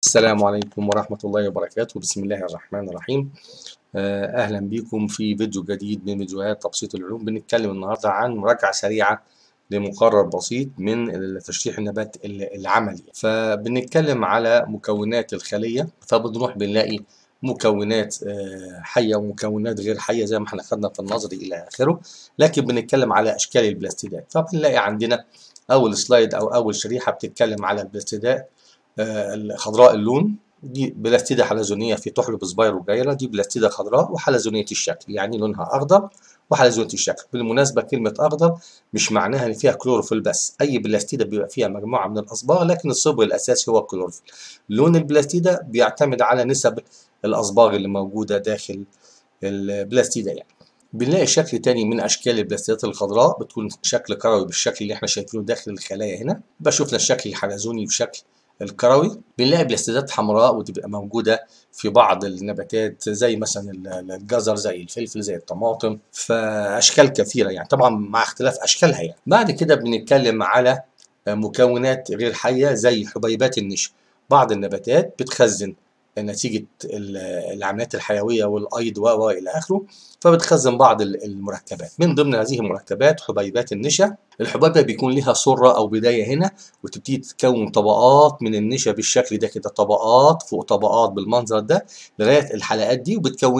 السلام عليكم ورحمة الله وبركاته. بسم الله الرحمن الرحيم. أهلا بكم في فيديو جديد من فيديوهات تبسيط العلوم. بنتكلم النهاردة عن مراجعة سريعة لمقرر بسيط من تشريح النبات العملي. فبنتكلم على مكونات الخلية، فبنروح بنلاقي مكونات حية ومكونات غير حية زي ما احنا خدنا في النظري إلى آخره، لكن بنتكلم على أشكال البلاستيدات. فبنلاقي عندنا أول سلايد أو أول شريحة بتتكلم على البلاستيدات خضراء اللون. دي بلاستيدة حلزونية في تحلب سبايرو جايرة. دي بلاستيدة خضراء وحلزونية الشكل، يعني لونها أخضر وحلزونية الشكل. بالمناسبة كلمة أخضر مش معناها إن فيها كلوروفيل بس، أي بلاستيدة بيبقى فيها مجموعة من الأصباغ لكن الصبغ الأساسي هو الكلوروفيل. لون البلاستيدة بيعتمد على نسب الأصباغ اللي موجودة داخل البلاستيدة يعني. بنلاقي شكل تاني من أشكال البلاستيدات الخضراء، بتكون شكل كروي بالشكل اللي احنا شايفينه داخل الخلايا هنا. يبقى شفنا الشكل الحلزوني بشكل الكروي. بنلاقي بلاستيدات حمراء وتبقى موجودة في بعض النباتات زي مثلا الجزر، زي الفلفل، زي الطماطم، فأشكال كثيرة يعني، طبعا مع اختلاف أشكالها يعني. بعد كده بنتكلم على مكونات غير حية زي حبيبات النشا. بعض النباتات بتخزن نتيجة العمليات الحيوية والأيض وإلى آخره، فبتخزن بعض المركبات. من ضمن هذه المركبات حبيبات النشا. الحبيبة بيكون لها سرة أو بداية هنا، وتبتدي تتكون طبقات من النشا بالشكل ده كده، طبقات فوق طبقات بالمنظر ده لغاية الحلقات دي، وبتكون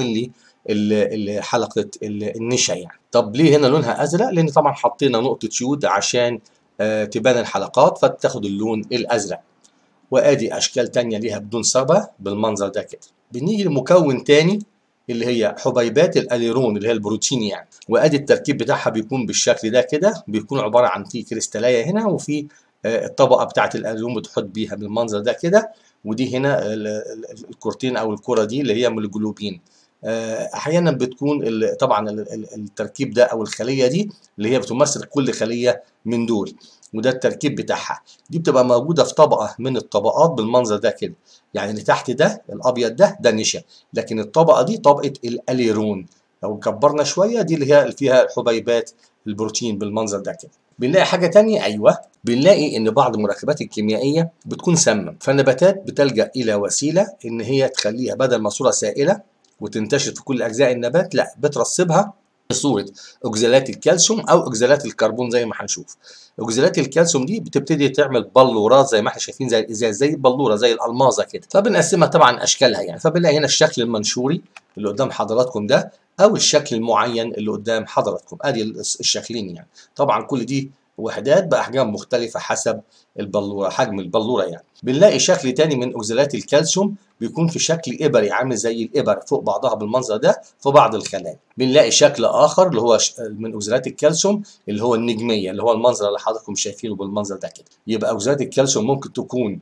لي حلقة النشا يعني. طب ليه هنا لونها أزرق؟ لأن طبعا حطينا نقطة يود عشان تبان الحلقات فتاخد اللون الأزرق. وادي اشكال تانية ليها بدون صبغة بالمنظر ده كده. بنيجي لمكون تاني اللي هي حبيبات الاليرون اللي هي البروتين يعني، وادي التركيب بتاعها بيكون بالشكل ده كده. بيكون عبارة عن في كريستالية هنا، وفي الطبقة بتاعة الاليرون بتحط بيها بالمنظر ده كده. ودي هنا الكورتين او الكرة دي اللي هي من الجلوبين. احيانا بتكون طبعا التركيب ده او الخلية دي اللي هي بتمثل كل خلية من دول، وده التركيب بتاعها. دي بتبقى موجودة في طبقة من الطبقات بالمنظر ده كده، يعني اللي تحت ده الأبيض ده نشا، لكن الطبقة دي طبقة الأليرون. لو كبرنا شوية دي اللي هي فيها حبيبات البروتين بالمنظر ده كده. بنلاقي حاجة تانية، أيوه، بنلاقي إن بعض المركبات الكيميائية بتكون سامة، فالنباتات بتلجأ إلى وسيلة إن هي تخليها بدل ما صورة سائلة وتنتشر في كل أجزاء النبات، لا، بترسبها بصورة أكزالات الكالسيوم أو أكزالات الكربون زي ما هنشوف. أكزالات الكالسيوم دي بتبتدي تعمل بلورات زي ما احنا شايفين، زي الإزاز، زي البلورة، زي الألماظة كده. فبنقسمها طبعا أشكالها يعني. فبنلاقي هنا الشكل المنشوري اللي قدام حضراتكم ده، أو الشكل المعين اللي قدام حضراتكم. أدي الشكلين يعني. طبعا كل دي وحدات بأحجام مختلفة حسب البلورة، حجم البلورة يعني. بنلاقي شكل تاني من أكزالات الكالسيوم بيكون في شكل إبري، عامل زي الإبر فوق بعضها بالمنظر ده في بعض الخلايا. بنلاقي شكل آخر اللي هو من أكزالات الكالسيوم اللي هو النجمية، اللي هو المنظر اللي حضراتكم شايفينه بالمنظر ده كده. يبقى أكزالات الكالسيوم ممكن تكون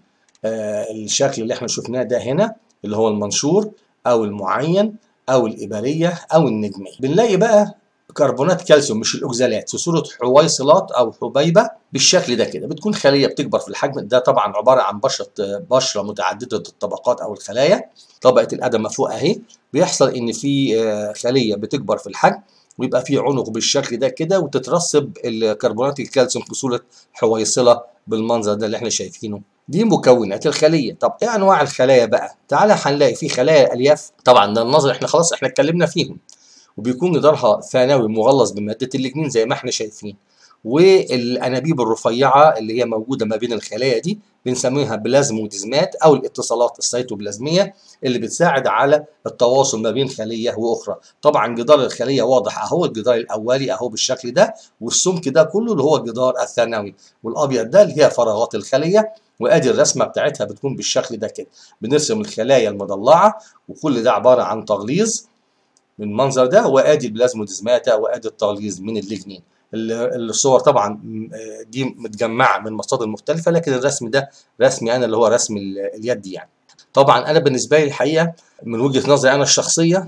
الشكل اللي احنا شفناه ده هنا اللي هو المنشور أو المعين أو الإبرية أو النجمية. بنلاقي بقى كربونات كالسيوم مش الاوكزالات في صوره حويصلات او حبيبه بالشكل ده كده. بتكون خليه بتكبر في الحجم ده، طبعا عباره عن بشره متعدده الطبقات او الخلايا. طبقه الادمه فوق اهي، بيحصل ان في خليه بتكبر في الحجم ويبقى في عنق بالشكل ده كده، وتترسب الكربونات الكالسيوم في صوره حويصله بالمنظر ده اللي احنا شايفينه. دي مكونات الخليه. طب ايه انواع الخلايا بقى؟ تعالى هنلاقي في خلايا الالياف، طبعا ده النظر احنا خلاص احنا اتكلمنا فيهم، وبيكون جدارها ثانوي مغلظ بمادة الليجنين زي ما احنا شايفين. والانابيب الرفيعه اللي هي موجوده ما بين الخلايا دي بنسميها بلازموديزمات او الاتصالات السيتوبلازميه اللي بتساعد على التواصل ما بين خليه واخرى. طبعا جدار الخليه واضح اهو، الجدار الاولي اهو بالشكل ده، والسمك ده كله اللي هو الجدار الثانوي، والابيض ده اللي هي فراغات الخليه. وادي الرسمه بتاعتها بتكون بالشكل ده كده. بنرسم الخلايا المضلعه، وكل ده عباره عن تغليظ من المنظر ده، وادي البلازموديزماتا وادي التغليظ من الليجنين. الصور طبعا دي متجمعه من مصادر مختلفه، لكن الرسم ده رسمي انا اللي هو رسم اليد يعني. طبعا انا بالنسبه لي الحقيقه من وجهه نظري انا الشخصيه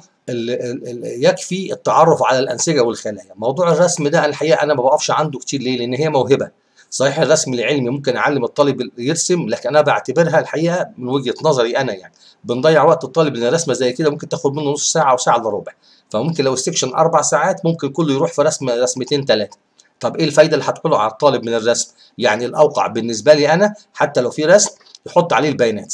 يكفي التعرف على الانسجه والخلايا. موضوع الرسم ده الحقيقه انا ما بقفش عنده كتير. ليه؟ لان هي موهبه. صحيح الرسم العلمي ممكن اعلم الطالب يرسم، لكن انا بعتبرها الحقيقه من وجهه نظري انا يعني بنضيع وقت الطالب، لان رسمه زي كده ممكن تاخد منه نص ساعه او ساعه الا ربع. فممكن لو السكشن 4 ساعات ممكن كله يروح في رسمتين 3. طب ايه الفايده اللي هتحصله على الطالب من الرسم؟ يعني الاوقع بالنسبه لي انا حتى لو في رسم يحط عليه البيانات،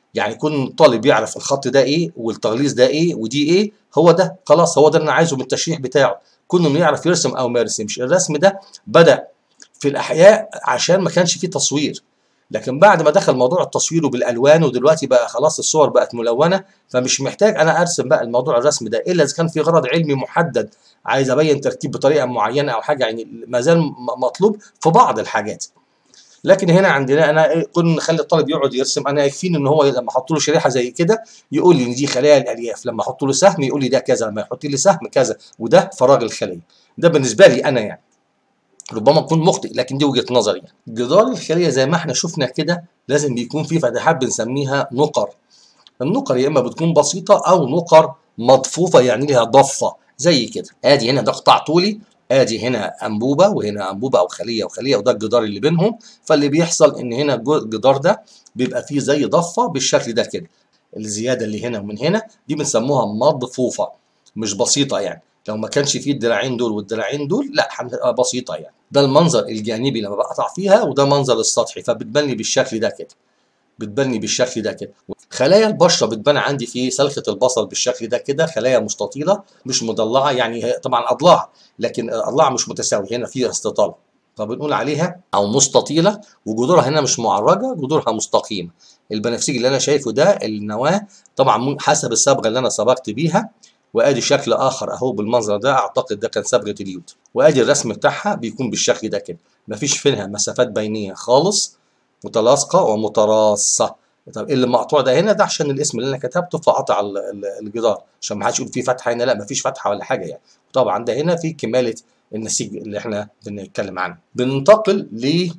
يعني كون الطالب يعرف الخط ده ايه والتغليظ ده ايه ودي ايه، هو ده خلاص، هو ده اللي انا عايزه من التشريح بتاعه. كون انه يعرف يرسم او ما يرسمش. الرسم ده بدأ في الاحياء عشان ما كانش فيه تصوير، لكن بعد ما دخل موضوع التصوير وبالالوان ودلوقتي بقى خلاص الصور بقت ملونه، فمش محتاج انا ارسم بقى الموضوع الرسم ده الا اذا كان في غرض علمي محدد، عايز ابين تركيب بطريقه معينه او حاجه، يعني ما زال مطلوب في بعض الحاجات. لكن هنا عندنا انا كنا نخلي الطالب يقعد يرسم، انا يكفيني ان هو لما احط له شريحه زي كده يقول لي ان دي خلايا الالياف، لما احط له سهم يقول لي ده كذا، لما يحط لي سهم كذا، وده فراغ الخليه. ده بالنسبه لي انا يعني، ربما اكون مخطئ لكن دي وجهه نظري يعني. جدار الخليه زي ما احنا شفنا كده لازم بيكون فيه فتحات بنسميها نقر. النقر يا اما بتكون بسيطه او نقر مضفوفه يعني ليها ضفه زي كده. ادي هنا ده قطاع طولي، ادي هنا انبوبه وهنا انبوبه او خليه وخليه، وده الجدار اللي بينهم. فاللي بيحصل ان هنا الجدار ده بيبقى فيه زي ضفه بالشكل ده كده. الزياده اللي هنا ومن هنا دي بنسموها مضفوفه مش بسيطه يعني. لو ما كانش فيه الدراعين دول والدراعين دول لا هتبقى بسيطه يعني. ده المنظر الجانبي لما بقطع فيها، وده منظر السطحي، فبتبان لي بالشكل ده كده، بتبني بالشكل ده كده. خلايا البشره بتبان عندي في سلخه البصل بالشكل ده كده، خلايا مستطيله مش مضلعه، يعني هي طبعا اضلاع لكن الاضلاع مش متساويه، هنا في استطاله فبنقول عليها او مستطيله. وجذورها هنا مش معرجه، جذورها مستقيمه. البنفسجي اللي انا شايفه ده النواه طبعا حسب الصبغه اللي انا صبغت بيها. وادي شكل اخر اهو بالمنظر ده، اعتقد ده كان صبغه اليود. وادي الرسم بتاعها بيكون بالشكل ده كده، مفيش فيها مسافات بينيه خالص، متلاصقه ومتراصه. طب ايه اللي مقطوع ده هنا؟ ده عشان الاسم اللي انا كتبته فقطع الجدار عشان ما حدش يقول في فتحه هنا، لا مفيش فتحه ولا حاجه يعني. طبعا ده هنا في كماله النسيج اللي احنا بنتكلم عنه. بننتقل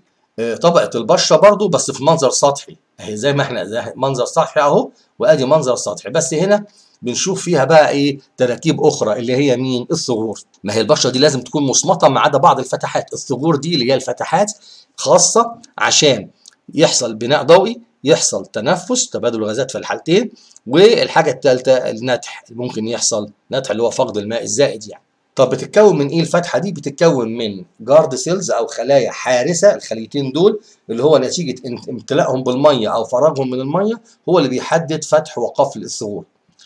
لطبقه البشره برضو بس في منظر سطحي اهي، زي ما احنا زي منظر سطحي اهو، وادي منظر سطحي، بس هنا بنشوف فيها بقى ايه تراكيب اخرى اللي هي مين؟ الثغور. ما هي البشره دي لازم تكون مصمطه ما عدا بعض الفتحات. الثغور دي اللي هي الفتحات خاصه عشان يحصل بناء ضوئي، يحصل تنفس تبادل غازات في الحالتين. والحاجه الثالثه النتح، ممكن يحصل نتح اللي هو فقد الماء الزائد يعني. طب بتتكون من ايه الفتحه دي؟ بتتكون من جارد سيلز او خلايا حارسه. الخليتين دول اللي هو نتيجه امتلاءهم بالميه او فراغهم من الميه هو اللي بيحدد فتح وقفل الثغور.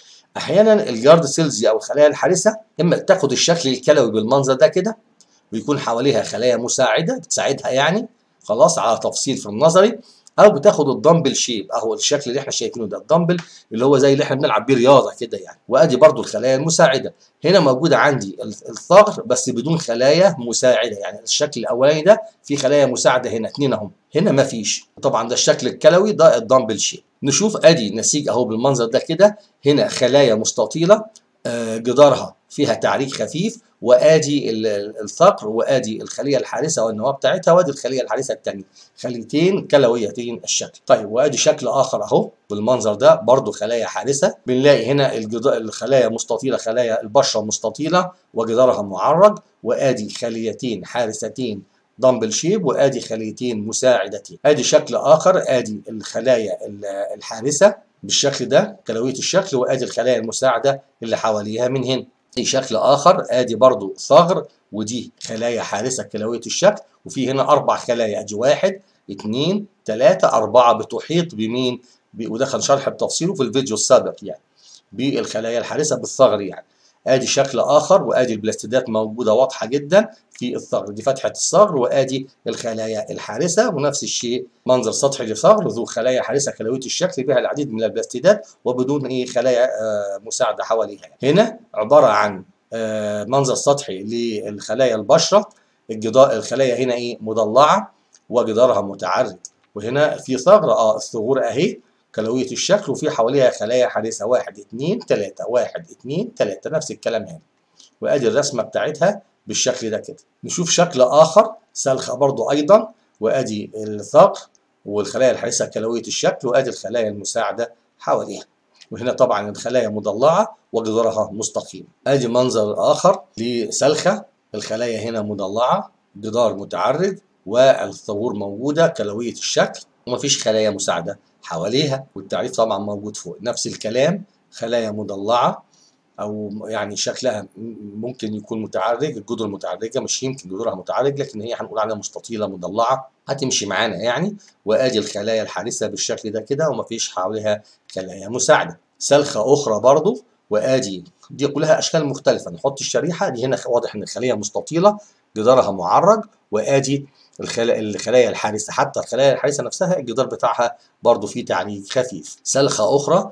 احيانا الجارد سيلز او الخلايا الحارسه اما تاخد الشكل الكلوي بالمنظر ده كده ويكون حواليها خلايا مساعده بتساعدها يعني خلاص على تفصيل في النظري، او بتاخد الدمبل شيب اهو الشكل اللي احنا شايفينه ده، الدمبل اللي هو زي اللي احنا بنلعب بيه رياضه كده يعني. وادي برضو الخلايا المساعده. هنا موجوده عندي الثغر بس بدون خلايا مساعده، يعني الشكل الاولاني ده في خلايا مساعده هنا اتنين اهم، هنا ما فيش. طبعا ده الشكل الكلوي ده الدمبل شيب. نشوف ادي نسيج اهو بالمنظر ده كده، هنا خلايا مستطيله جدارها فيها تعريج خفيف، وادي الثغر، وادي الخليه الحارسه والنواه بتاعتها، وادي الخليه الحارسه الثانيه، خليتين كلويتين الشكل. طيب وادي شكل اخر اهو بالمنظر ده برضو خلايا حارسه. بنلاقي هنا الخلايا مستطيله، خلايا البشره مستطيله وجدارها معرج، وادي خليتين حارستين دمبل شيب، وادي خليتين مساعدتين. ادي شكل اخر، ادي الخلايا الحارسه بالشكل ده كلويه الشكل، وادي الخلايا المساعده اللي حواليها من هنا. دي شكل اخر، ادي برضو ثغر ودي خلايا حارسه كلويه الشكل، وفي هنا اربع خلايا، ادي واحد اثنين ثلاثه اربعه بتحيط بمين؟ ودخل شرح بتفصيله في الفيديو السابق يعني بالخلايا الحارسه بالثغر يعني. ادي شكل اخر، وادي البلاستيدات موجوده واضحه جدا في الثغر، دي فتحه الثغر، وادي الخلايا الحارسه، ونفس الشيء منظر سطحي لثغر ذو خلايا حارسه كلويه الشكل بها العديد من البلاستيدات وبدون ايه خلايا مساعده حواليها. هنا عباره عن منظر سطحي للخلايا البشره. الخلايا هنا ايه مضلعه وجدارها متعرج، وهنا في ثغر الثغور اهي كلوية الشكل، وفي حواليها خلايا حارسة واحد اثنين ثلاثة، واحد اثنين ثلاثة، نفس الكلام هنا. وادي الرسمة بتاعتها بالشكل ده كده. نشوف شكل آخر سلخة برضو أيضا، وادي الثغر والخلايا الحارسة كلوية الشكل، وادي الخلايا المساعدة حواليها. وهنا طبعا الخلايا مضلعة وجدارها مستقيم. ادي منظر آخر لسلخة، الخلايا هنا مضلعة، جدار متعرج، والثغور موجودة كلوية الشكل، ومفيش خلايا مساعدة حواليها، والتعريف طبعا موجود فوق. نفس الكلام، خلايا مضلعة او يعني شكلها ممكن يكون متعرج، الجذور متعرجه، مش يمكن جذورها متعرج، لكن هي هنقول عليها مستطيله مضلعه، هتمشي معانا يعني. وادي الخلايا الحارسه بالشكل ده كده، ومفيش حواليها خلايا مساعده. سلخه اخرى برضو، وادي دي كلها اشكال مختلفه. نحط الشريحه دي هنا، واضح ان الخليه مستطيله جدارها معرج، وادي الخلايا الحارسه. حتى الخلايا الحارسه نفسها الجدار بتاعها برضو فيه تعريج خفيف. سلخه اخرى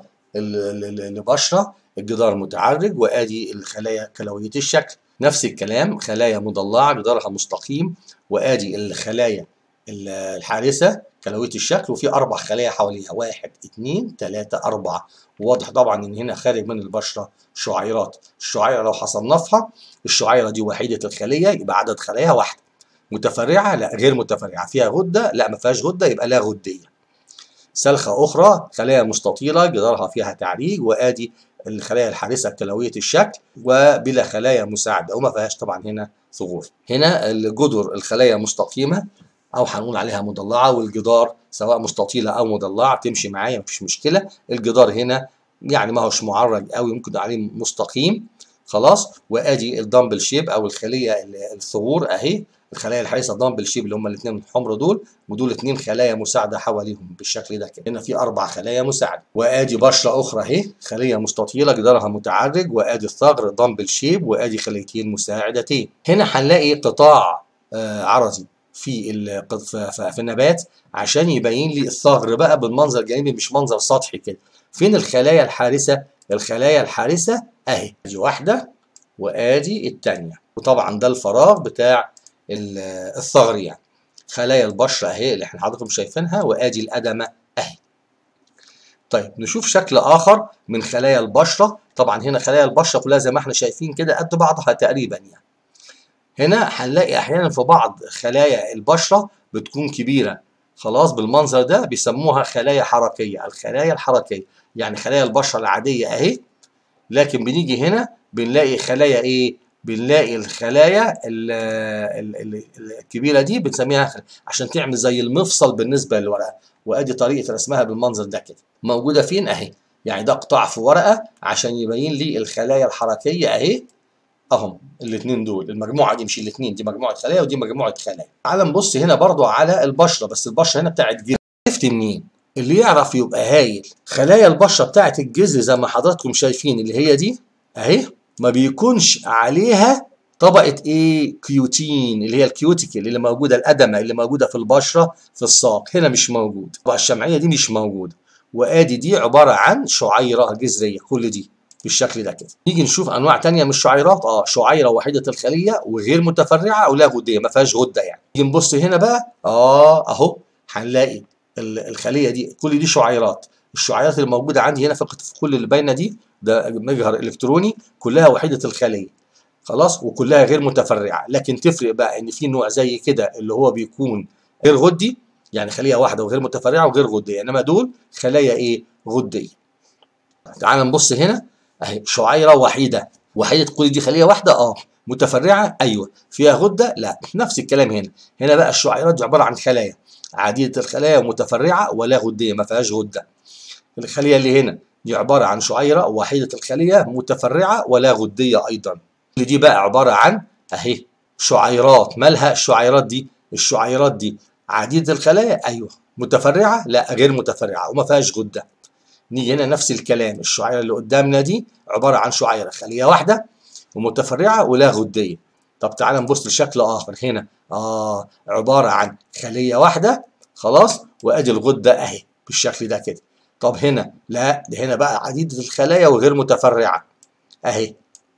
البشره الجدار متعرج، وادي الخلايا كلويه الشكل. نفس الكلام، خلايا مضلعه جدارها مستقيم، وادي الخلايا الحارسه كلويه الشكل، وفي 4 خلايا حواليها، 1 2 3 4. وواضح طبعا ان هنا خارج من البشره شعيرات. الشعيره لو هصنفها، الشعيره دي وحيده الخليه يبقى عدد خلاياها 1. متفرعه لا غير متفرعه. فيها غده لا ما فيهاش غده يبقى لا غديه. سلخه اخرى خلايا مستطيله جدارها فيها تعريج، وادي الخلايا الحارسه كلويه الشكل وبلا خلايا مساعده، وما فيهاش طبعا هنا ثغور. هنا الجدر الخلايا مستقيمه او هنقول عليها مضلعه، والجدار سواء مستطيله او مضلعه تمشي معايا مفيش مشكله. الجدار هنا يعني ما هوش معرج قوي، ممكن عليه مستقيم خلاص. وادي الدمبل شيب او الخليه الثغور اهي، الخلايا الحارسه دمبل شيب اللي هم الاثنين الحمر دول، ودول 2 خلايا مساعده حواليهم بالشكل ده كده. هنا في 4 خلايا مساعده. وادي بشره اخرى اهي، خليه مستطيله جدارها متعرج، وادي الثغر دمبل شيب، وادي خليتين مساعدتين. هنا هنلاقي قطاع عرضي في النبات عشان يبين لي الثغر بقى بالمنظر الجانبي مش منظر سطحي كده. فين الخلايا الحارسه؟ الخلايا الحارسه اهي، ادي واحده وادي الثانيه، وطبعا ده الفراغ بتاع الثغر يعني. خلايا البشره اهي اللي احنا حضراتكم شايفينها، وادي الادمه اهي. طيب نشوف شكل اخر من خلايا البشره. طبعا هنا خلايا البشره كلها زي ما احنا شايفين كده قد بعضها تقريبا يعني. هنا هنلاقي احيانا في بعض خلايا البشره بتكون كبيره خلاص بالمنظر ده، بيسموها خلايا حركيه. الخلايا الحركيه يعني خلايا البشره العاديه اهي، لكن بنيجي هنا بنلاقي خلايا ايه؟ بنلاقي الخلايا الكبيره دي بنسميها عشان تعمل زي المفصل بالنسبه للورقه. وادي طريقه رسمها بالمنظر ده كده. موجوده فين؟ اهي. يعني ده قطاع في ورقه عشان يبين لي الخلايا الحركيه اهي. اهم الاثنين دول، المجموعه دي مش الاثنين، دي مجموعه خلايا ودي مجموعه خلايا. تعال نبص هنا برضو على البشره، بس البشره هنا بتاعت جذر. عرفت منين؟ اللي يعرف يبقى هايل. خلايا البشره بتاعت الجذر زي ما حضراتكم شايفين اللي هي دي اهي، ما بيكونش عليها طبقه ايه؟ كيوتين، اللي هي الكيوتيكل اللي موجوده، الادمه اللي موجوده في البشره في الساق، هنا مش موجود. الطبقه الشمعيه دي مش موجوده. وادي دي عباره عن شعيره جذريه، كل دي بالشكل ده كده. نيجي نشوف انواع ثانيه من الشعيرات. شعيره وحيده الخليه وغير متفرعه او لا غديه، ما فيهاش غده يعني. نيجي نبص هنا بقى اهو هنلاقي الخليه دي كل دي شعيرات. الشعيرات اللي موجوده عندي هنا في كل اللي باينه دي ده مجهر الكتروني، كلها وحيده الخليه خلاص، وكلها غير متفرعه. لكن تفرق بقى ان في نوع زي كده اللي هو بيكون غير غدي، يعني خليه واحده وغير متفرعه وغير غديه، انما دول خلايا ايه؟ غديه. تعال نبص هنا اهي، شعيره وحيده. وحيده كل دي خليه واحده متفرعه ايوه. فيها غده لا. نفس الكلام هنا. هنا بقى الشعيرات دي عباره عن خلايا عديده الخلايا ومتفرعه ولا غديه، ما فيهاش غده. الخليه اللي هنا دي عباره عن شعيره وحيده الخليه متفرعه ولا غديه ايضا. اللي دي بقى عباره عن اهي شعيرات. مالها الشعيرات دي؟ الشعيرات دي عديده الخلايا ايوه، متفرعه لا غير متفرعه وما فيهاش غده. نيجي هنا نفس الكلام، الشعيره اللي قدامنا دي عباره عن شعيره خليه واحده ومتفرعه ولا غديه. طب تعالى نبص لشكل اخر هنا. عباره عن خليه واحده خلاص، وادي الغده اهي بالشكل ده كده. طب هنا لا، ده هنا بقى عديده الخلايا وغير متفرعه اهي،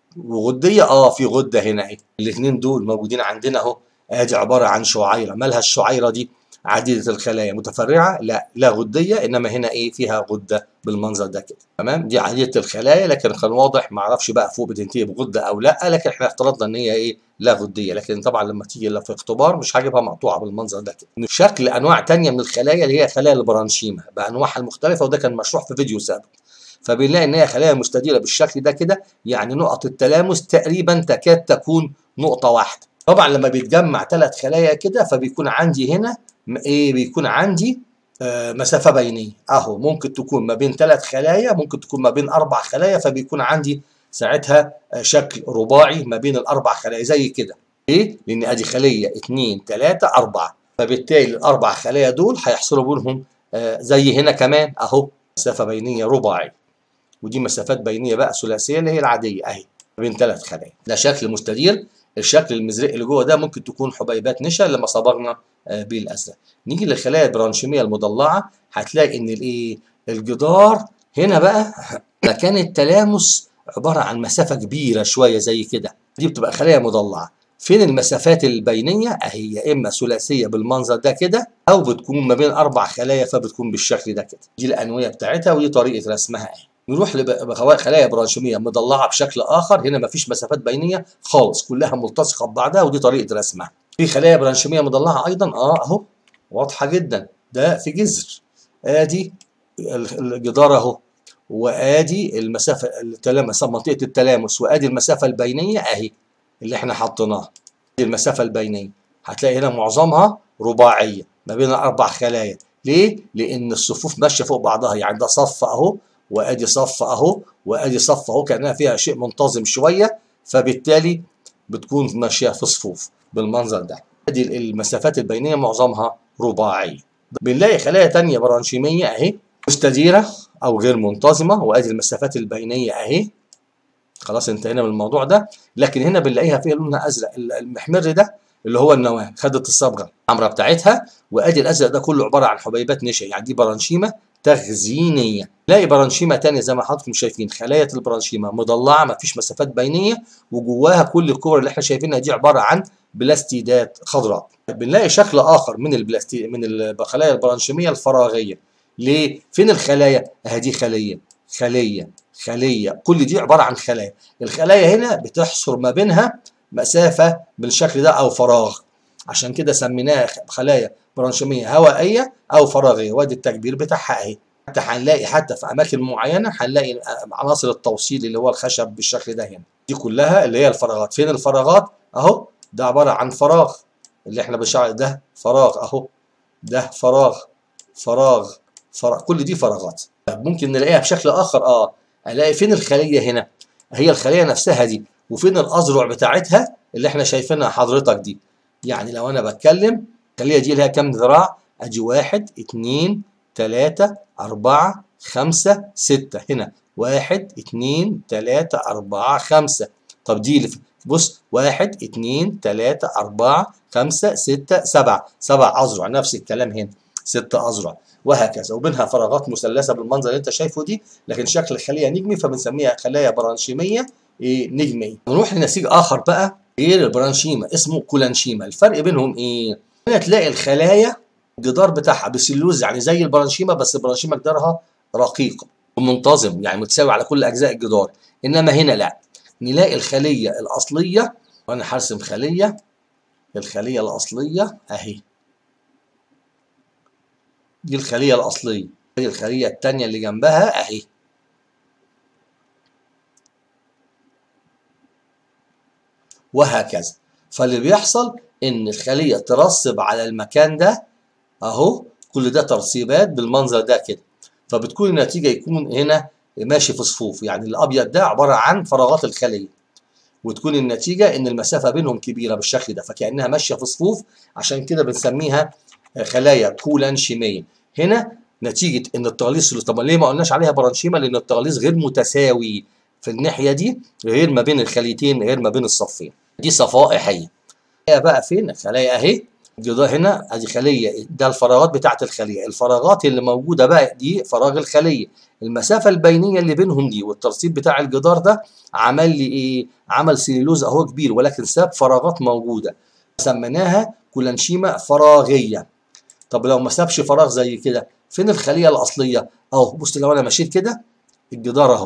وغديه في غده هنا اهي. الاثنين دول موجودين عندنا اهو. ادي عباره عن شعيره. مالها الشعيره دي؟ عديده الخلايا متفرعه لا غديه، انما هنا ايه؟ فيها غده بالمنظر ده كده. تمام. دي عديده الخلايا، لكن كان واضح ما اعرفش بقى فوق بتنتهي بغده او لا، لكن احنا افترضنا ان هي ايه؟ لا غديه. لكن طبعا لما تيجي في اختبار مش هجيبها مقطوعه بالمنظر ده كده. شكل انواع ثانيه من الخلايا اللي هي خلايا البرانشيما بانواعها المختلفه، وده كان مشروح في فيديو سابق. فبنلاقي ان هي خلايا مستديره بالشكل ده كده، يعني نقط التلامس تقريبا تكاد تكون نقطه واحده. طبعا لما بيتجمع 3 خلايا كده فبيكون عندي هنا ايه؟ بيكون عندي مسافه بينيه اهو. ممكن تكون ما بين 3 خلايا، ممكن تكون ما بين 4 خلايا، فبيكون عندي ساعتها شكل رباعي ما بين الاربع خلايا زي كده. ليه؟ لان ادي خليه 2 3 4، فبالتالي الاربع خلايا دول هيحصلوا بينهم زي هنا كمان اهو مسافه بينيه رباعيه، ودي مسافات بينيه بقى ثلاثيه اللي هي العاديه اهي ما بين ثلاث خلايا. ده شكل مستدير. الشكل المزرق اللي جوه ده ممكن تكون حبيبات نشا لما صبغنا بيه الازرق. نيجي للخلايا البرانشيميه المضلعه، هتلاقي ان الايه الجدار هنا بقى مكان التلامس عباره عن مسافه كبيره شويه زي كده، دي بتبقى خلايا مضلعه. فين المسافات البينيه اهي؟ يا اما ثلاثيه بالمنظر ده كده، او بتكون ما بين اربع خلايا فبتكون بالشكل ده كده. دي الانويه بتاعتها ودي طريقه رسمها اهي. نروح لخلايا برانشيميه مضلعه بشكل اخر، هنا مفيش مسافات بينيه خالص، كلها ملتصقه ببعضها ودي طريقه رسمها. في خلايا برانشيميه مضلعه ايضا اهو واضحه جدا، ده في جذر، ادي الجدار اهو، وادي المسافه التلامس منطقه التلامس، وادي المسافه البينيه اهي اللي احنا حطيناها، دي المسافه البينيه. هتلاقي هنا معظمها رباعيه ما بين اربع خلايا. ليه؟ لان الصفوف ماشيه فوق بعضها، يعني ده صف اهو وادي صف اهو وادي صف اهو، كانها فيها شيء منتظم شويه، فبالتالي بتكون ماشيه في صفوف بالمنظر ده. ادي المسافات البينيه معظمها رباعيه. بنلاقي خلايا تانية برانشيميه اهي مستديره او غير منتظمه، وادي المسافات البينيه اهي. خلاص انتهينا من الموضوع ده. لكن هنا بنلاقيها فيها لونها ازرق، المحمر ده اللي هو النواه خدت الصبغه الحمراء بتاعتها، وادي الازرق ده كله عباره عن حبيبات نشا، يعني دي برانشيمه تخزينيه. نلاقي برانشيمه ثانيه زي ما حضراتكم شايفين، خلايا البرانشيمه مضلعه ما فيش مسافات بينيه، وجواها كل الكور اللي احنا شايفينها دي عباره عن بلاستيدات خضراء. بنلاقي شكل اخر من الخلايا البرانشيميه الفراغيه. ليه؟ فين الخلايا؟ اهي خليه خليه خليه، كل دي عباره عن خلايا. الخلايا هنا بتحصر ما بينها مسافه بالشكل ده او فراغ، عشان كده سميناها خلايا برانشيميه هوائيه او فراغيه، وادي التكبير بتاعها اهي. حتى هنلاقي حتى في اماكن معينه هنلاقي عناصر التوصيل اللي هو الخشب بالشكل ده هنا، دي كلها اللي هي الفراغات. فين الفراغات؟ اهو ده عباره عن فراغ اللي احنا بنشعر ده فراغ اهو، ده فراغ فراغ فراغ، كل دي فراغات. ممكن نلاقيها بشكل اخر الاقي فين الخليه هنا؟ هي الخليه نفسها دي، وفين الاذرع بتاعتها اللي احنا شايفينها حضرتك دي. يعني لو انا بتكلم الخليه دي لها كام ذراع؟ ادي 1 2 3 4 5 6 هنا 1 2 3 4 5. طب دي اللي بص 1 2 3 4 5 6 7 اذرع، نفس الكلام هنا 6 اذرع وهكذا، وبينها فراغات مثلثه بالمنظر اللي انت شايفه دي، لكن شكل الخليه نجمي فبنسميها خلايا برانشيميه نجميه. نروح لنسيج اخر بقى غير البرانشيما اسمه كولانشيما. الفرق بينهم ايه؟ هنا تلاقي الخلايا الجدار بتاعها بسلوز يعني زي البرانشيما، بس البرانشيما جدارها رقيق ومنتظم يعني متساوي على كل اجزاء الجدار، انما هنا لا، نلاقي الخليه الاصليه، وانا هرسم الخليه الاصليه اهي، دي الخليه الاصليه، دي الخليه الثانيه اللي جنبها اهي، وهكذا. فاللي بيحصل ان الخليه ترسب على المكان ده اهو، كل ده ترسيبات بالمنظر ده كده، فبتكون النتيجه يكون هنا ماشي في صفوف، يعني الابيض ده عباره عن فراغات الخليه، وتكون النتيجه ان المسافه بينهم كبيره بالشكل ده، فكانها ماشيه في صفوف، عشان كده بنسميها خلايا كولانشيميه. هنا نتيجه ان التغليظ، طب ليه ما قلناش عليها برانشيما؟ لان التغليظ غير متساوي في الناحيه دي، غير ما بين الخليتين، غير ما بين الصفين، دي صفائحيه. بقى فين الخلايا اهي؟ هنا ادي خليه، ده الفراغات بتاعت الخليه، الفراغات اللي موجوده بقى دي فراغ الخليه، المسافه البينيه اللي بينهم دي والترسيب بتاع الجدار ده عمل لي ايه؟ عمل سيلولوز اهو كبير، ولكن ساب فراغات موجوده، سميناها كولانشيما فراغيه. طب لو ما سابش فراغ زي كده، فين الخليه الاصليه؟ اهو بص، لو انا مشيت كده الجدار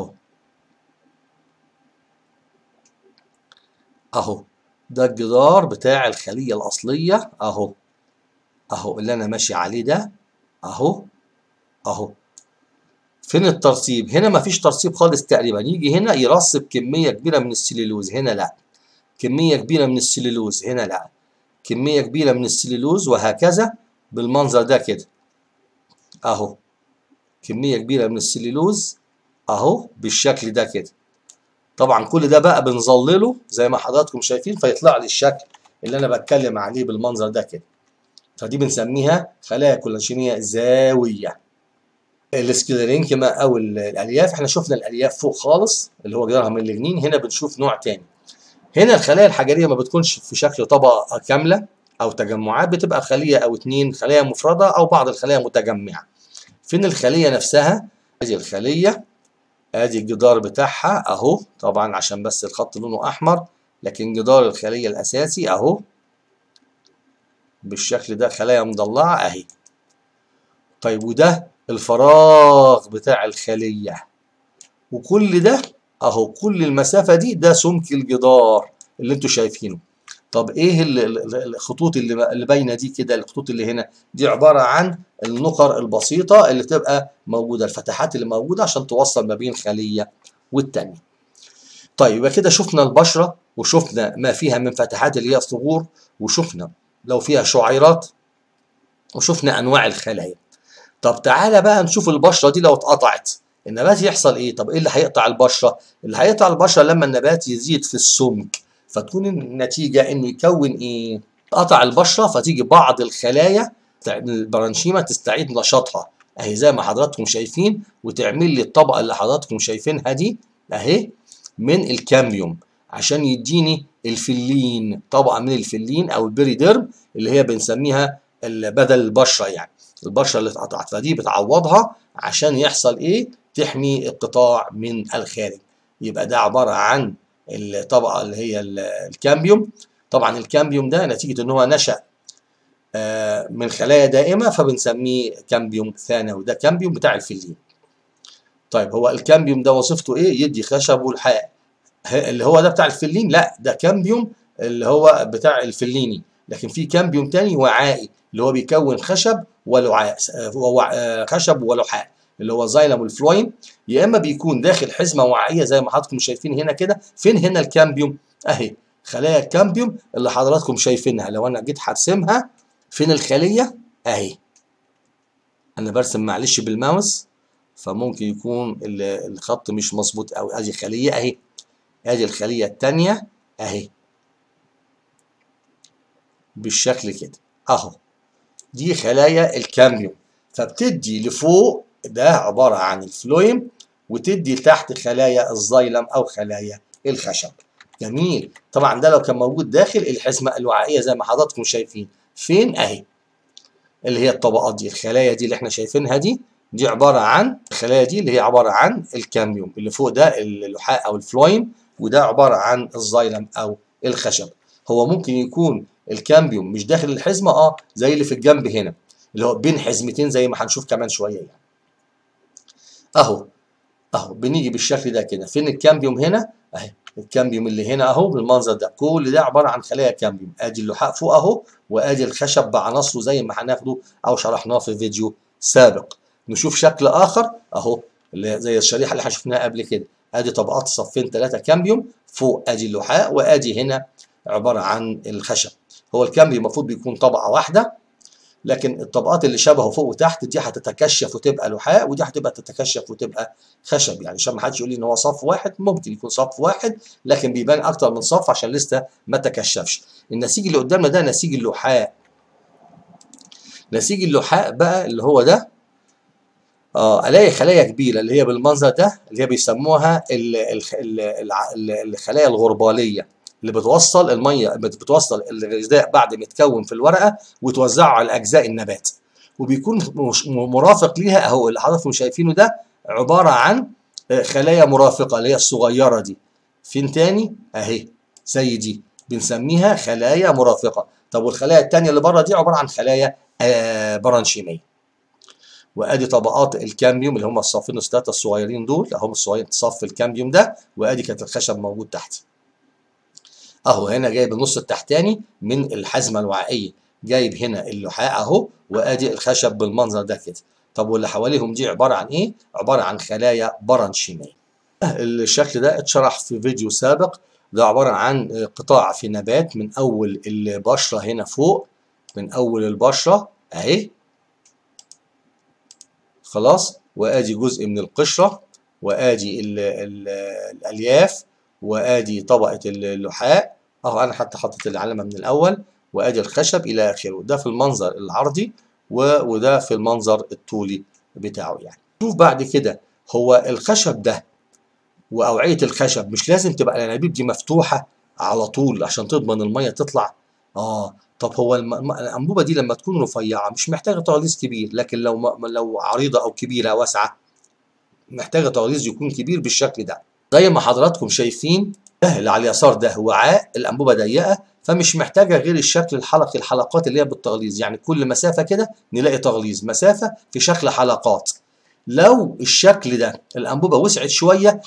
اهو ده الجدار بتاع الخليه الاصليه اهو اللي انا ماشي عليه ده اهو. فين الترسيب؟ هنا مفيش ترسيب خالص تقريبا، يجي هنا يرسب كميه كبيره من السليلوز، هنا لا، كميه كبيره من السليلوز، هنا لا، كميه كبيره من السليلوز، وهكذا بالمنظر ده كده اهو، كميه كبيره من السليلوز اهو بالشكل ده كده، طبعا كل ده بقى بنظلله زي ما حضراتكم شايفين فيطلع لي الشكل اللي انا بتكلم عليه بالمنظر ده كده. فدي بنسميها خلايا كولاشيمية زاوية. السكليرينكيما او الالياف، احنا شفنا الالياف فوق خالص اللي هو جدارها من الليجنين. هنا بنشوف نوع تاني. هنا الخلايا الحجريه ما بتكونش في شكل طبقه كامله او تجمعات، بتبقى خليه او اتنين، خلايا مفرده او بعض الخلايا متجمعه. فين الخليه نفسها؟ ادي الخليه، ادي الجدار بتاعها اهو، طبعا عشان بس الخط لونه احمر، لكن جدار الخليه الاساسي اهو بالشكل ده، خلايا مضلعه اهي. طيب وده الفراغ بتاع الخليه، وكل ده اهو، كل المسافه دي ده سمك الجدار اللي انتوا شايفينه. طب ايه الخطوط اللي باينه دي كده؟ الخطوط اللي هنا دي عباره عن النقر البسيطه اللي تبقى موجوده، الفتحات اللي موجوده عشان توصل ما بين خليه والتانيه. طيب يبقى كده شفنا البشره، وشفنا ما فيها من فتحات اللي هي الثغور، وشفنا لو فيها شعيرات، وشفنا انواع الخلايا. طب تعالى بقى نشوف البشره دي لو اتقطعت النبات يحصل ايه؟ طب ايه اللي هيقطع البشره؟ اللي هيقطع البشره لما النبات يزيد في السمك، فتكون النتيجه انه يكون ايه؟ قطع البشره فتيجي بعض الخلايا البرانشيما تستعيد نشاطها اهي زي ما حضراتكم شايفين، وتعمل لي الطبقه اللي حضراتكم شايفينها دي اهي من الكامبيوم، عشان يديني الفلين، طبقه من الفلين او البريديرم اللي هي بنسميها بدل البشره، يعني البشره اللي اتقطعت، فدي بتعوضها عشان يحصل ايه؟ تحمي القطاع من الخارج. يبقى ده عباره عن الطبقه اللي هي الكامبيوم. طبعا الكامبيوم ده نتيجه ان هو نشأ من خلايا دائمه فبنسميه كامبيوم ثانوي، ده كامبيوم بتاع الفلين. طيب هو الكامبيوم ده وظيفته ايه؟ يدي خشب ولحاء. اللي هو ده بتاع الفلين؟ لا، ده كامبيوم اللي هو بتاع الفليني، لكن في كامبيوم تاني وعائي اللي هو بيكون خشب ولحاء، خشب ولحاء اللي هو زايلم والفلويم. يا اما بيكون داخل حزمه وعائيه زي ما حضراتكم شايفين هنا كده. فين هنا الكامبيوم؟ اهي خلايا الكامبيوم اللي حضراتكم شايفينها. لو انا جيت هرسمها، فين الخليه؟ اهي انا برسم معلش بالماوس فممكن يكون الخط مش مظبوط قوي. ادي خليه اهي، ادي الخليه الثانيه اهي بالشكل كده اهو، دي خلايا الكامبيوم. فبتدي لفوق ده عباره عن الفلويم، وتدي تحت خلايا الزايلم او خلايا الخشب. جميل. طبعا ده لو كان موجود داخل الحزمه الوعائيه زي ما حضراتكم شايفين. فين؟ اهي اللي هي الطبقات دي، الخلايا دي اللي احنا شايفينها دي عباره عن الخلايا دي اللي هي عباره عن الكامبيوم، اللي فوق ده اللحاء او الفلويم، وده عباره عن الزايلم او الخشب. هو ممكن يكون الكامبيوم مش داخل الحزمه زي اللي في الجنب هنا اللي هو بين حزمتين زي ما هنشوف كمان شويه يعني. اهو بنيجي بالشكل ده كده. فين الكامبيوم هنا؟ اهي الكامبيوم اللي هنا اهو بالمنظر ده. كل ده عباره عن خلايا كامبيوم. ادي اللحاء فوق اهو، وادي الخشب بعناصره زي ما هناخده او شرحناه في فيديو سابق. نشوف شكل اخر اهو اللي زي الشريحه اللي احنا شفناها قبل كده. ادي طبقات صفين ثلاثه كامبيوم، فوق ادي اللحاء وادي هنا عباره عن الخشب. هو الكامبيوم المفروض بيكون طبقه واحده، لكن الطبقات اللي شبهه فوق وتحت دي هتتكشف وتبقى لحاء، ودي هتبقى تتكشف وتبقى خشب، يعني عشان ما حدش يقول لي ان هو صف واحد. ممكن يكون صف واحد لكن بيبان اكتر من صف عشان لسه ما تكشفش. النسيج اللي قدامنا ده نسيج اللحاء. نسيج اللحاء بقى اللي هو ده الاقي خلايا كبيره اللي هي بالمنظر ده اللي هي بيسموها الخلايا الغرباليه، اللي بتوصل الميه، بتوصل الغذاء بعد ما يتكون في الورقه وتوزعه على اجزاء النبات. وبيكون مرافق ليها اهو اللي حضراتكم شايفينه ده عباره عن خلايا مرافقه اللي هي الصغيره دي. فين تاني؟ اهي زي دي بنسميها خلايا مرافقه. طب والخلايا الثانيه اللي بره دي عباره عن خلايا برانشيميه. وادي طبقات الكامبيوم اللي هم الصفين الثلاثه الصغيرين دول اهم الصغيرين صف الكامبيوم ده، وادي كانت الخشب موجود تحت اهو. هنا جايب النص التحتاني من الحزمه الوعائيه، جايب هنا اللحاء اهو، وادي الخشب بالمنظر ده كده. طب واللي حواليهم دي عباره عن ايه؟ عباره عن خلايا برانشيميه. الشكل ده اتشرح في فيديو سابق. ده عباره عن قطاع في نبات من اول البشره هنا فوق، من اول البشره اهي خلاص، وادي جزء من القشره، وادي الالياف، وادي طبقة اللحاء اهو، انا حتى حاطط العلامة من الاول، وادي الخشب الى اخره. ده في المنظر العرضي وده في المنظر الطولي بتاعه يعني. شوف بعد كده، هو الخشب ده واوعية الخشب مش لازم تبقى الانابيب دي مفتوحة على طول عشان تضمن المية تطلع. طب هو الانبوبة دي لما تكون رفيعة مش محتاجة تغليظ كبير، لكن لو عريضة او كبيرة واسعة محتاجة تغليظ يكون كبير بالشكل ده. زي ما حضراتكم شايفين، ده اللي على اليسار ده وعاء، الانبوبة ضيقة فمش محتاجة غير الشكل الحلقي، الحلقات اللي هي بالتغليظ، يعني كل مسافة كده نلاقي تغليظ، مسافة في شكل حلقات. لو الشكل ده الانبوبة وسعت شوية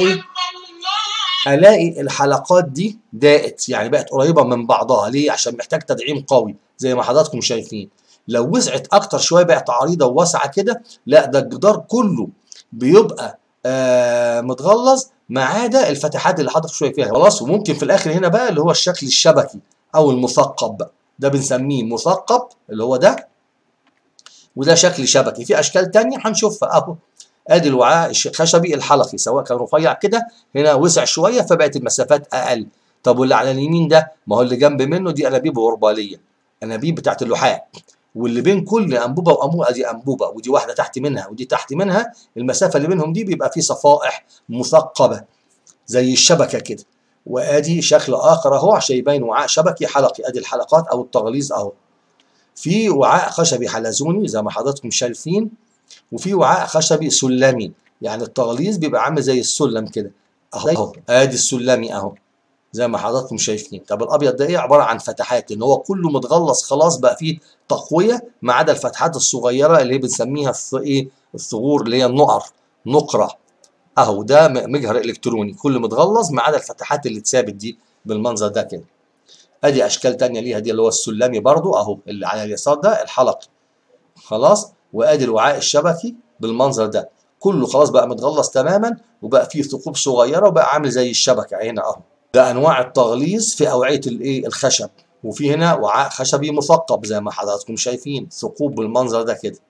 الاقي الحلقات دي ضاقت، يعني بقت قريبة من بعضها. ليه؟ عشان محتاج تدعيم قوي زي ما حضراتكم شايفين. لو وسعت اكتر شوية بقت عريضة وواسعة كده، لا ده الجدار كله بيبقى متغلظ ما عدا الفتحات اللي حضرتك شايفيها خلاص. وممكن في الاخر هنا بقى اللي هو الشكل الشبكي او المثقب بقى، ده بنسميه مثقب اللي هو ده، وده شكل شبكي. في اشكال تانية هنشوفها اهو. ادي الوعاء الخشبي الحلقي، سواء كان رفيع كده هنا وسع شويه فبقت المسافات اقل. طب واللي على اليمين ده، ما هو اللي جنب منه دي انابيب غرباليه، انابيب بتاعت اللحاء، واللي بين كل انبوبه وانبوبه ادي انبوبه ودي واحده تحت منها ودي تحت منها، المسافه اللي بينهم دي بيبقى فيه صفائح مثقبه زي الشبكه كده. وادي شكل اخر اهو عشان يبين وعاء شبكي حلقي، ادي الحلقات او التغليظ اهو. في وعاء خشبي حلزوني زي ما حضراتكم شايفين، وفي وعاء خشبي سلمي، يعني التغليظ بيبقى عامل زي السلم كده اهو. ادي السلمي اهو زي ما حضراتكم شايفين. طب الابيض ده ايه؟ عباره عن فتحات، ان هو كله متغلظ خلاص بقى فيه تقويه ما عدا الفتحات الصغيره اللي هي بنسميها الثغور اللي هي نقره اهو. ده مجهر الكتروني كله متغلظ ما عدا الفتحات اللي اتثابت دي بالمنظر ده كده. ادي اشكال تانية ليها، دي اللي هو السلمي برضو اهو اللي على اليسار ده الحلقي خلاص. وادي الوعاء الشبكي بالمنظر ده كله خلاص بقى متغلظ تماما وبقى فيه ثقوب صغيره وبقى عامل زي الشبكه هنا اهو. ده انواع التغليظ في اوعيه الخشب. وفي هنا وعاء خشبي مثقب زي ما حضراتكم شايفين، ثقوب بالمنظر ده كده.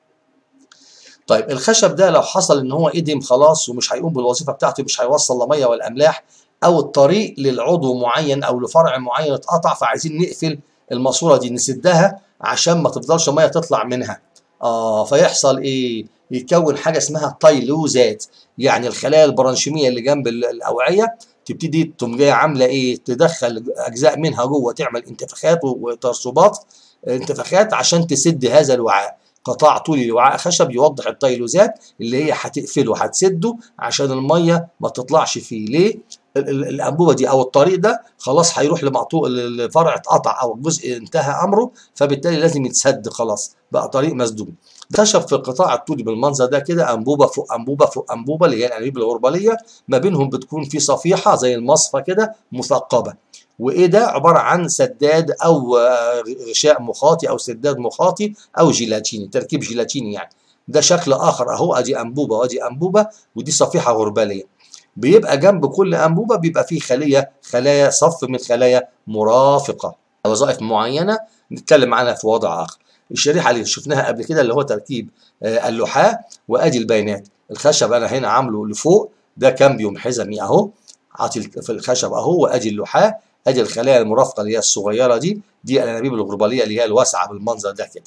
طيب الخشب ده لو حصل ان هو ادم خلاص ومش هيقوم بالوظيفه بتاعته، مش هيوصل لا ميه ولا املاح، او الطريق للعضو معين او لفرع معين اتقطع، فعايزين نقفل الماسوره دي نسدها عشان ما تفضلش ميه تطلع منها، فيحصل ايه؟ يتكون حاجه اسمها تايلوزات، يعني الخلايا البرانشيميه اللي جنب الاوعيه تبتدي تقوم جايه عامله ايه؟ تدخل اجزاء منها جوه، تعمل انتفاخات وترسبات، انتفاخات عشان تسد هذا الوعاء. قطاع طولي لوعاء خشب يوضح التايلوزات اللي هي هتقفله هتسده عشان الميه ما تطلعش فيه. ليه؟ الانبوبه دي او الطريق ده خلاص هيروح لمقطوع الفرع اتقطع او الجزء انتهى امره، فبالتالي لازم يتسد خلاص بقى طريق مسدود. خشب في القطاع الطولي بالمنظر ده كده، انبوبه فوق انبوبه فوق انبوبه اللي هي الانابيب الغرباليه، ما بينهم بتكون في صفيحه زي المصفى كده مثقبه. وايه ده؟ عباره عن سداد او غشاء مخاطي او سداد مخاطي او جيلاتيني، تركيب جيلاتيني يعني. ده شكل اخر اهو، ادي انبوبه وادي انبوبه ودي صفيحه غرباليه. بيبقى جنب كل انبوبه بيبقى فيه خلايا صف من خلايا مرافقه، وظائف معينه نتكلم عنها في وضع اخر. الشريحه اللي شفناها قبل كده اللي هو تركيب اللحاء، وادي البيانات. الخشب انا هنا عامله لفوق، ده كامبيوم حزمي اهو عاطي في الخشب اهو، وادي اللحاء، ادي الخلايا المرافقه اللي هي الصغيره دي الانابيب الغرباليه اللي هي الواسعه بالمنظر ده كده.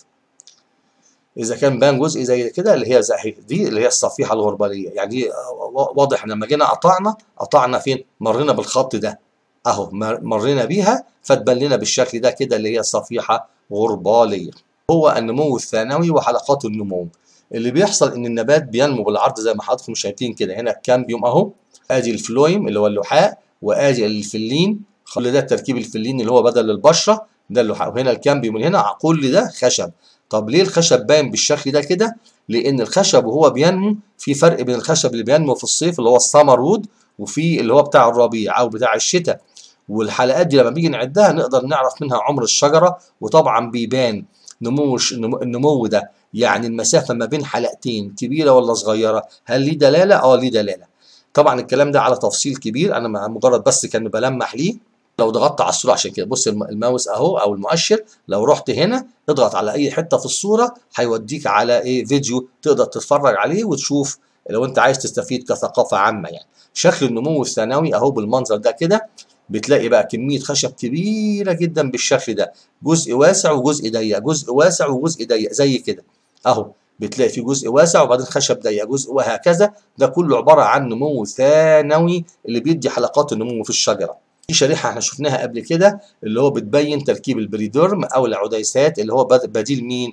اذا كان بان جزء زي كده اللي هي زي دي اللي هي الصفيحه الغرباليه، يعني دي واضح لما جينا قطعنا فين؟ مرينا بالخط ده اهو، مرينا بيها فتبان لنا بالشكل ده كده اللي هي صفيحه غرباليه. هو النمو الثانوي وحلقات النمو اللي بيحصل ان النبات بينمو بالعرض زي ما حضراتكم شايفين كده. هنا الكامبيوم اهو، ادي الفلويم اللي هو اللحاء، وادي الفلين، كل ده تركيب الفلين اللي هو بدل البشره ده اللحاء، وهنا الكامبيوم من هنا، كل ده خشب. طب ليه الخشب باين بالشكل ده كده؟ لان الخشب وهو بينمو في فرق بين الخشب اللي بينمو في الصيف اللي هو السمر وود، وفي اللي هو بتاع الربيع او بتاع الشتاء. والحلقات دي لما بيجي نعدها نقدر نعرف منها عمر الشجره، وطبعا بيبان النمو ده، يعني المسافه ما بين حلقتين كبيره ولا صغيره، هل ليه دلاله؟ ليه دلاله. طبعا الكلام ده على تفصيل كبير، انا مجرد بس كان بلمح ليه. لو ضغطت على الصوره عشان كده، بص الماوس اهو او المؤشر، لو رحت هنا اضغط على اي حته في الصوره هيوديك على فيديو تقدر تتفرج عليه وتشوف لو انت عايز تستفيد كثقافه عامه يعني. شكل النمو الثانوي اهو بالمنظر ده كده، بتلاقي بقى كميه خشب كبيره جدا بالشكل ده، جزء واسع وجزء ضيق، جزء واسع وجزء ضيق زي كده اهو. بتلاقي في جزء واسع وبعدين خشب ضيق جزء، وهكذا. ده كله عباره عن نمو ثانوي اللي بيدي حلقات النمو في الشجره. في شريحه احنا شفناها قبل كده اللي هو بتبين تركيب البريدورم او العديسات، اللي هو بديل مين؟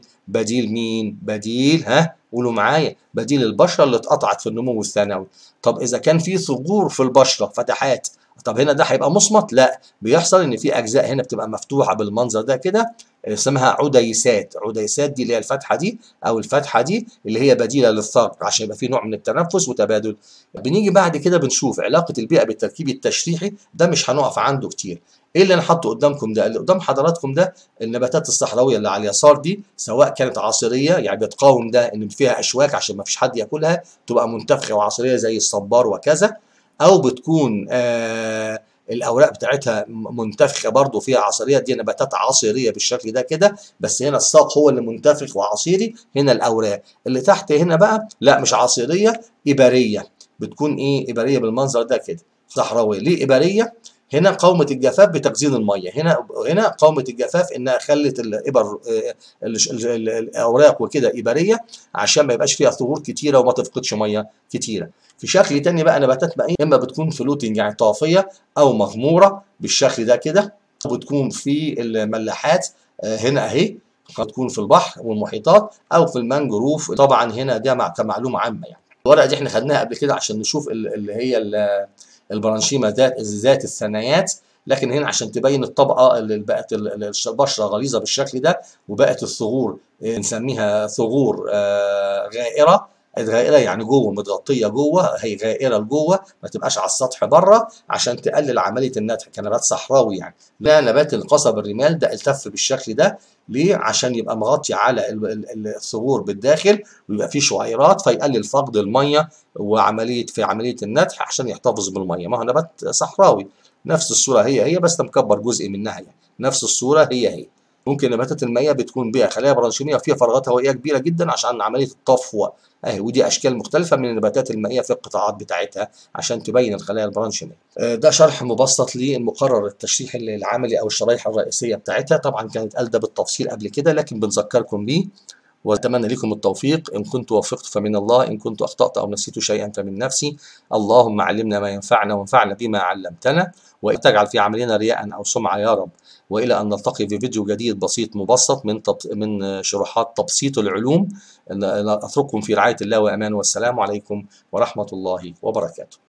بديل قولوا معايا، بديل البشره اللي اتقطعت في النمو الثانوي. طب اذا كان في ثغور في البشره، فتحات، طب هنا ده هيبقى مصمت؟ لا، بيحصل ان في اجزاء هنا بتبقى مفتوحه بالمنظر ده كده، اسمها عديسات. عديسات دي اللي هي الفتحه دي او الفتحه دي اللي هي بديله للثغر، عشان يبقى في نوع من التنفس وتبادل. بنيجي بعد كده بنشوف علاقه البيئه بالتركيب التشريحي، ده مش هنقف عنده كتير. ايه اللي انا حاطه قدامكم ده؟ اللي قدام حضراتكم ده النباتات الصحراويه اللي على اليسار دي، سواء كانت عصيريه يعني بتقاوم ده ان فيها اشواك عشان ما فيش حد ياكلها، تبقى منتفخه وعصيريه زي الصبار وكذا، او بتكون الاوراق بتاعتها منتفخه برضو فيها عصيريه، دي نباتات عصيريه بالشكل ده كده، بس هنا الساق هو اللي منتفخ وعصيري، هنا الاوراق. اللي تحت هنا بقى لا مش عصيريه، اباريه، بتكون ايه؟ اباريه بالمنظر ده كده، صحراويه. ليه اباريه؟ هنا قاومه الجفاف بتخزين الميه، هنا قاومه الجفاف انها خلت الابر الاوراق وكده اباريه، عشان ما يبقاش فيها ثغور كتيره وما تفقدش ميه كتيره. في شكل تاني بقى نباتات مائيه، اما بتكون فلوتنج يعني طافيه او مغموره بالشكل ده كده، بتكون في الملاحات هنا اهي، بتكون في البحر والمحيطات او في المانجروف. طبعا هنا ده كمعلومه عامه يعني. الورقه دي احنا خدناها قبل كده عشان نشوف اللي هي البرانشيما ذات الثنايات، لكن هنا عشان تبين الطبقه اللي بقت البشره غليظه بالشكل ده، وبقت الثغور نسميها ثغور غائره. الغائره يعني جوه، متغطيه جوه، هي غائره لجوه، ما تبقاش على السطح بره، عشان تقلل عمليه النتح كنبات صحراوي يعني. ده نبات القصب الرمال ده التف بالشكل ده، ليه؟ عشان يبقى مغطي على الثغور بالداخل، ويبقى فيه شعيرات فيقلل فقد الميه في عمليه النتح عشان يحتفظ بالميه. ما هو نبات صحراوي، نفس الصوره هي بس مكبر جزء منها يعني، نفس الصوره هي. ممكن النباتات المائيه بتكون بيها خلايا برانشيميه وفيها فراغات هوائيه كبيره جدا عشان عمليه الطفو اهي، ودي اشكال مختلفه من النباتات المائيه في القطاعات بتاعتها عشان تبين الخلايا البرانشيميه. ده شرح مبسط للمقرر التشريحي العملي او الشرايح الرئيسيه بتاعتها، طبعا كانت قال ده بالتفصيل قبل كده لكن بنذكركم بيه، واتمنى لكم التوفيق. ان كنت وفقت فمن الله، ان كنت اخطات او نسيت شيئا فمن نفسي. اللهم علمنا ما ينفعنا وانفعنا بما علمتنا، ولا تجعل في عملنا رياء او سمعه يا رب. والى ان نلتقي في فيديو جديد بسيط مبسط من شروحات تبسيط العلوم. اترككم في رعايه الله وامان، والسلام عليكم ورحمه الله وبركاته.